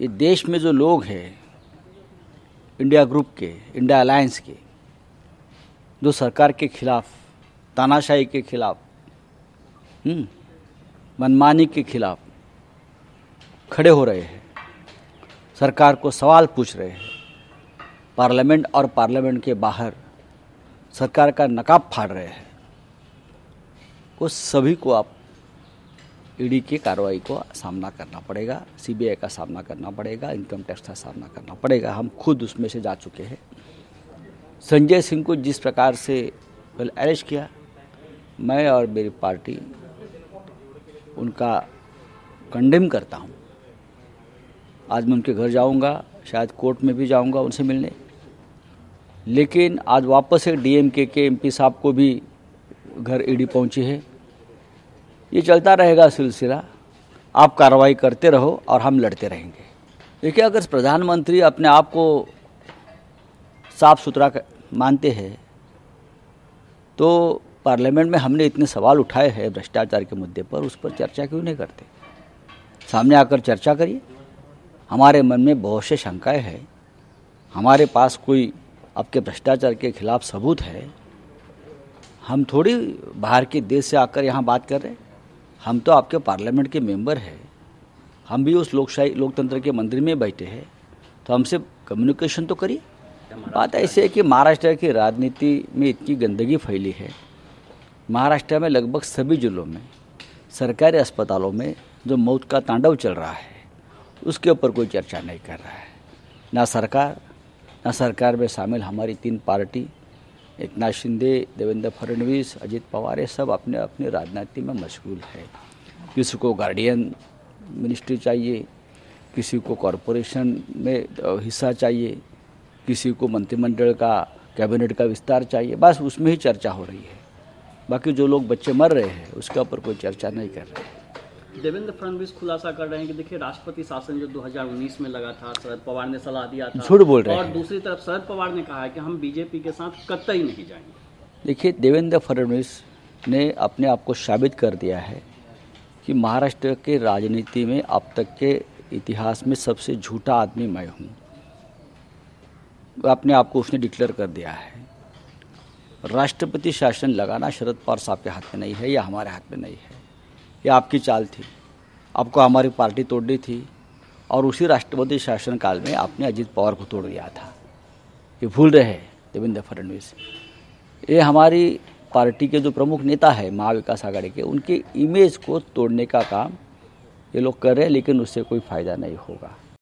ये देश में जो लोग हैं इंडिया ग्रुप के, इंडिया अलायंस के, जो सरकार के खिलाफ, तानाशाही के खिलाफ, मनमानी के खिलाफ खड़े हो रहे हैं, सरकार को सवाल पूछ रहे हैं, पार्लियामेंट और पार्लियामेंट के बाहर सरकार का नकाब फाड़ रहे हैं, वो सभी को आप ईडी की कार्रवाई को सामना करना पड़ेगा, सीबीआई का सामना करना पड़ेगा, इनकम टैक्स का सामना करना पड़ेगा। हम खुद उसमें से जा चुके हैं। संजय सिंह को जिस प्रकार से अरेस्ट किया, मैं और मेरी पार्टी उनका कंडेम करता हूं। आज मैं उनके घर जाऊंगा, शायद कोर्ट में भी जाऊंगा उनसे मिलने, लेकिन आज वापस एक डीएमके के एमपी साहब को भी घर ईडी पहुंची है। ये चलता रहेगा सिलसिला। आप कार्रवाई करते रहो और हम लड़ते रहेंगे। देखिए, अगर प्रधानमंत्री अपने आप को साफ सुथरा मानते हैं तो पार्लियामेंट में हमने इतने सवाल उठाए हैं भ्रष्टाचार के मुद्दे पर, उस पर चर्चा क्यों नहीं करते? सामने आकर चर्चा करिए। हमारे मन में बहुत से शंकाएं हैं, हमारे पास कोई आपके भ्रष्टाचार के खिलाफ सबूत है। हम थोड़ी बाहर के देश से आकर यहाँ बात कर रहे हैं। हम तो आपके पार्लियामेंट के मेंबर हैं, हम भी उस लोकतंत्र के मंदिर में बैठे हैं, तो हमसे कम्युनिकेशन तो करिए। बात ऐसी है कि महाराष्ट्र की राजनीति में इतनी गंदगी फैली है। महाराष्ट्र में लगभग सभी जिलों में, सरकारी अस्पतालों में जो मौत का तांडव चल रहा है, उसके ऊपर कोई चर्चा नहीं कर रहा है। ना सरकार में शामिल हमारी 3 पार्टी, एकनाथ शिंदे, देवेंद्र फडणवीस, अजित पवार, ये सब अपने अपने राजनीति में मशगूल है। किसी को गार्डियन मिनिस्ट्री चाहिए, किसी को कॉरपोरेशन में हिस्सा चाहिए, किसी को मंत्रिमंडल का, कैबिनेट का विस्तार चाहिए। बस उसमें ही चर्चा हो रही है। बाकी जो लोग बच्चे मर रहे हैं उसके ऊपर कोई चर्चा नहीं कर रहे हैं। देवेंद्र फडणवीस खुलासा कर रहे हैं कि देखिए, राष्ट्रपति शासन जो 2019 में लगा था, शरद पवार ने सलाह दिया था, झूठ बोल रहे हैं। और दूसरी तरफ शरद पवार ने कहा है कि हम बीजेपी के साथ कतई नहीं जाएंगे। देखिए, देवेंद्र फडणवीस ने अपने आप को साबित कर दिया है कि महाराष्ट्र के राजनीति में अब तक के इतिहास में सबसे झूठा आदमी मैं हूँ। अपने आप को उसने डिक्लेयर कर दिया है। राष्ट्रपति शासन लगाना शरद पवार साहब के हाथ में नहीं है या हमारे हाथ में नहीं है। ये आपकी चाल थी, आपको हमारी पार्टी तोड़नी थी, और उसी राष्ट्रपति शासन काल में आपने अजित पवार को तोड़ दिया था। ये भूल रहे हैं देवेंद्र फडणवीस। ये हमारी पार्टी के जो प्रमुख नेता है महाविकास आघाड़ी के, उनके इमेज को तोड़ने का काम ये लोग कर रहे हैं, लेकिन उससे कोई फायदा नहीं होगा।